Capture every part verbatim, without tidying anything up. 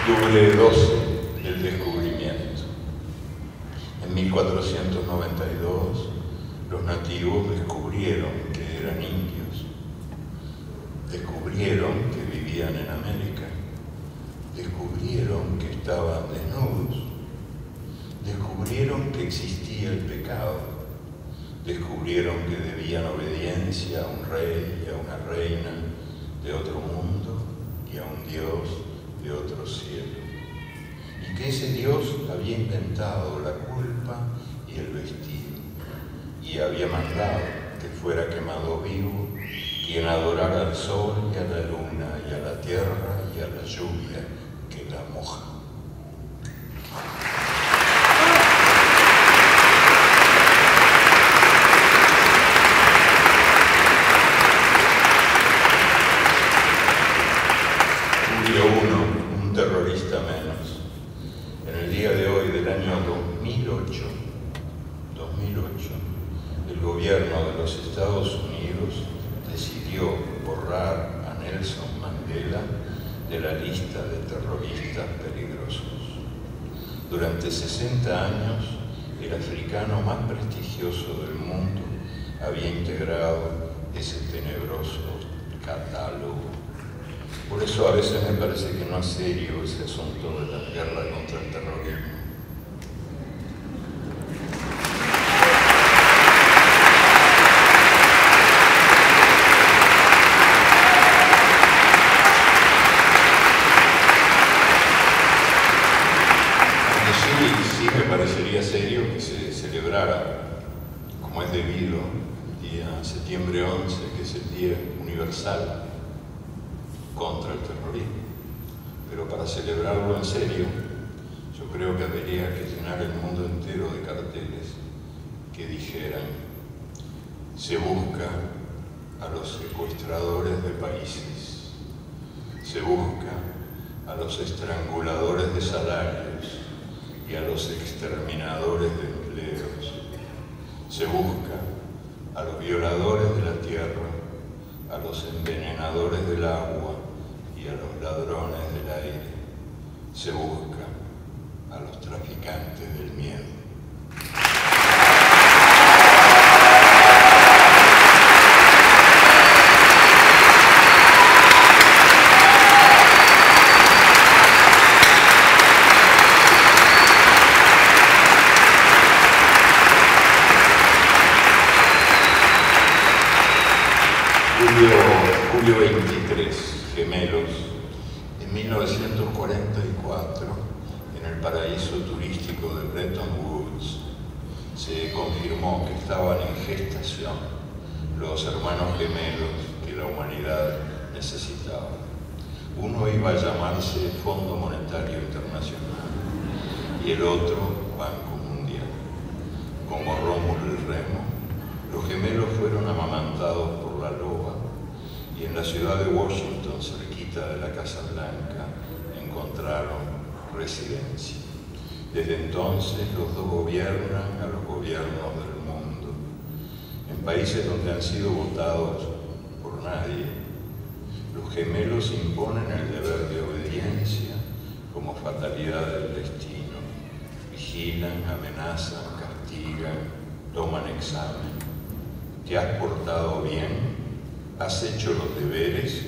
Octubre doce, el descubrimiento. En mil cuatrocientos noventa y dos, los nativos descubrieron que eran indios, descubrieron que vivían en América, descubrieron que estaban desnudos, descubrieron que existía el pecado, descubrieron que debían obediencia a un rey y a una reina de otro mundo y a un Dios de otro cielo, y que ese Dios había inventado la culpa y el vestido, y había mandado que fuera quemado vivo quien adorara al sol y a la luna y a la tierra y a la lluvia que la moja. Julio uno, un terrorista menos. En el día de hoy del año dos mil ocho, el gobierno de los Estados Unidos decidió borrar a Nelson Mandela de la lista de terroristas peligrosos. Durante sesenta años, el africano más prestigioso del mundo había integrado ese tenebroso catálogo. Por eso a veces me parece que no es serio ese asunto de la guerra contra el terrorismo. Sí, sí me parecería serio que se celebrara, como es debido, el día septiembre once, que es el Día Universal contra el terrorismo. Pero para celebrarlo en serio, yo creo que habría que llenar el mundo entero de carteles que dijeran: se busca a los secuestradores de países, se busca a los estranguladores de salarios y a los exterminadores de empleos, se busca a los violadores de la tierra, a los envenenadores del agua y a los ladrones del aire, se busca a los traficantes del miedo. Julio veintitrés, Gemelos. En mil novecientos cuarenta y cuatro, en el paraíso turístico de Bretton Woods, se confirmó que estaban en gestación los hermanos gemelos que la humanidad necesitaba. Uno iba a llamarse Fondo Monetario Internacional y el otro Banco Mundial. Como Rómulo y Remo, los gemelos fueron amamantados por la loba y en la ciudad de Washington, cerquita de la Casa Blanca, encontraron residencia. Desde entonces los dos gobiernan a los gobiernos del mundo, en países donde han sido votados por nadie. Los gemelos imponen el deber de obediencia como fatalidad del destino. Vigilan, amenazan, castigan, toman examen. ¿Te has portado bien? ¿Has hecho los deberes?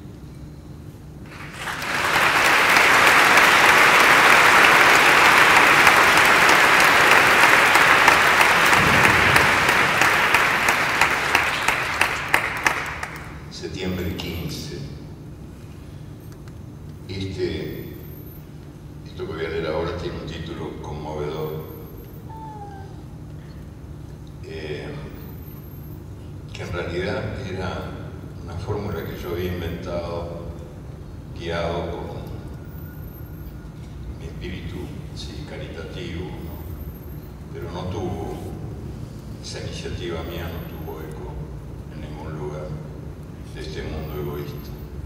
Septiembre quince. Este, esto que voy a leer ahora tiene un título conmovedor. Eh, que en realidad era una fórmula que yo había inventado, guiado por mi espíritu sí, caritativo, ¿no? Pero no tuvo, esa iniciativa mía no tuvo eco en ningún lugar de este mundo egoísta.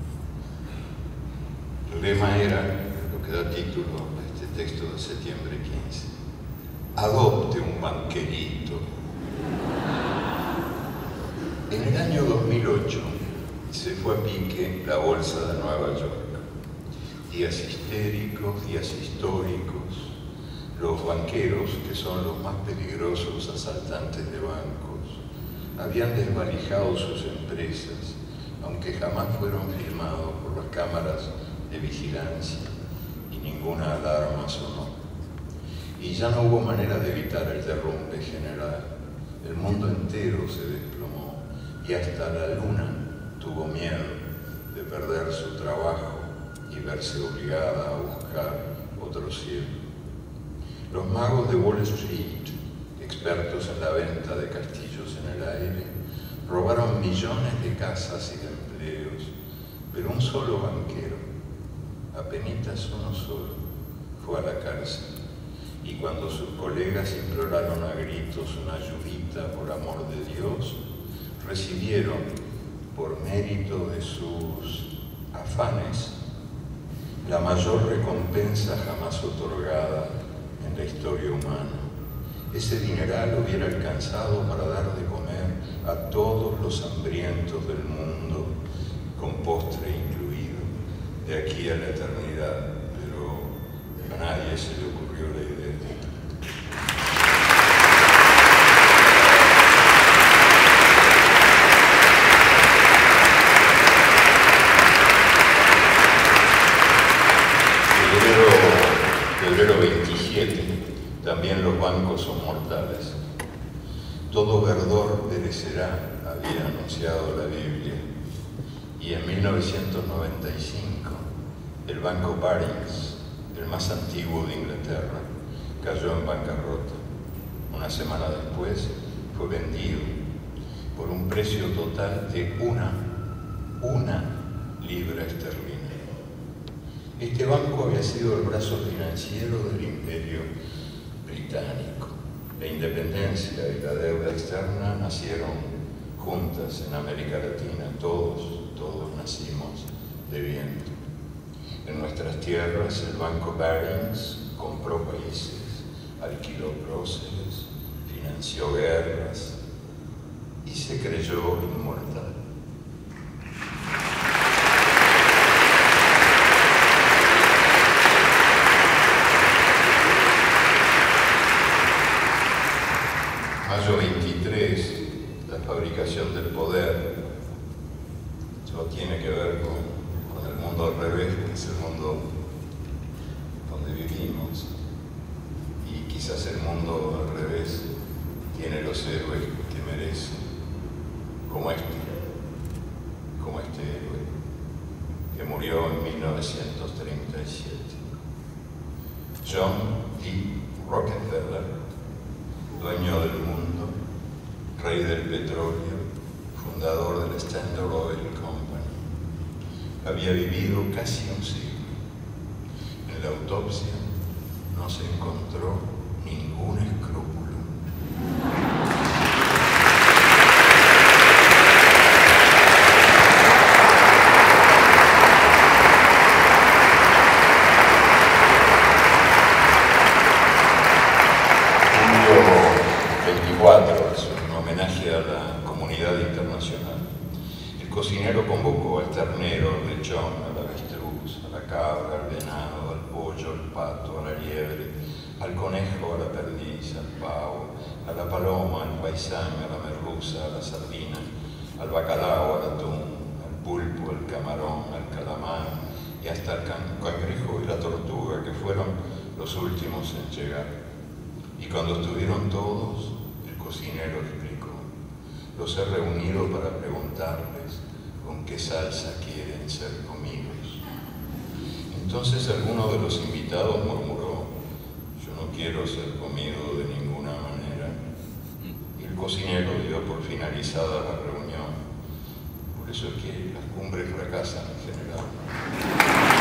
El lema era, lo que da título a este texto de septiembre quince, adopte un banquerito. En el año dos mil ocho se fue a pique la bolsa de Nueva York días histéricos, días históricos. Los banqueros, que son los más peligrosos asaltantes de bancos, habían desvalijado sus empresas, aunque jamás fueron filmados por las cámaras de vigilancia y ninguna alarma sonó. Y ya no hubo manera de evitar el derrumbe general. El mundo entero se desplomó y hasta la luna tuvo miedo de perder su trabajo y verse obligada a buscar otro cielo. Los magos de Wall Street, expertos en la venta de castillos en el aire, robaron millones de casas y de empleos, pero un solo banquero, apenitas uno solo, fue a la cárcel. Y cuando sus colegas imploraron a gritos una ayudita por amor de Dios, recibieron, por mérito de sus afanes, la mayor recompensa jamás otorgada en la historia humana. Ese dineral hubiera alcanzado para dar de comer a todos los hambrientos del mundo, con postre incluido, de aquí a la eternidad, pero a nadie se le ocurrió la idea. febrero veintisiete, también los bancos son mortales. Todo verdor perecerá, había anunciado la Biblia. Y en mil novecientos noventa y cinco, el banco Barings, el más antiguo de Inglaterra, cayó en bancarrota. Una semana después fue vendido por un precio total de una, una libra esterlina. Este banco había sido el brazo financiero del Imperio Británico. La independencia y la deuda externa nacieron juntas en América Latina. Todos, todos nacimos debiendo. En nuestras tierras, el banco Barings compró países, alquiló próceres, financió guerras y se creyó inmortal. mayo veintitrés, la fabricación del poder. Eso tiene que ver con, con el mundo al revés, que es el mundo donde vivimos. Y quizás el mundo al revés tiene los héroes que merece, como este, como este héroe, que murió en mil novecientos treinta y siete. John D. Rockefeller, dueño del mundo, rey del petróleo, fundador del Standard Oil Company, había vivido casi un siglo. En la autopsia no se encontró ningún escrúpulo. Es un homenaje a la comunidad internacional. El cocinero convocó al ternero, al lechón, al avestruz, a la cabra, al venado, al pollo, al pato, a la liebre, al conejo, a la perdiz, al pavo, a la paloma, al paisán, a la merluza, a la sardina, al bacalao, al atún, al pulpo, al camarón, al calamar y hasta el cangrejo y la tortuga, que fueron los últimos en llegar. Y cuando estuvieron todos, el cocinero explicó: los he reunido para preguntarles con qué salsa quieren ser comidos. Entonces alguno de los invitados murmuró: yo no quiero ser comido de ninguna manera. Y el cocinero dio por finalizada la reunión. Por eso es que las cumbres fracasan en general.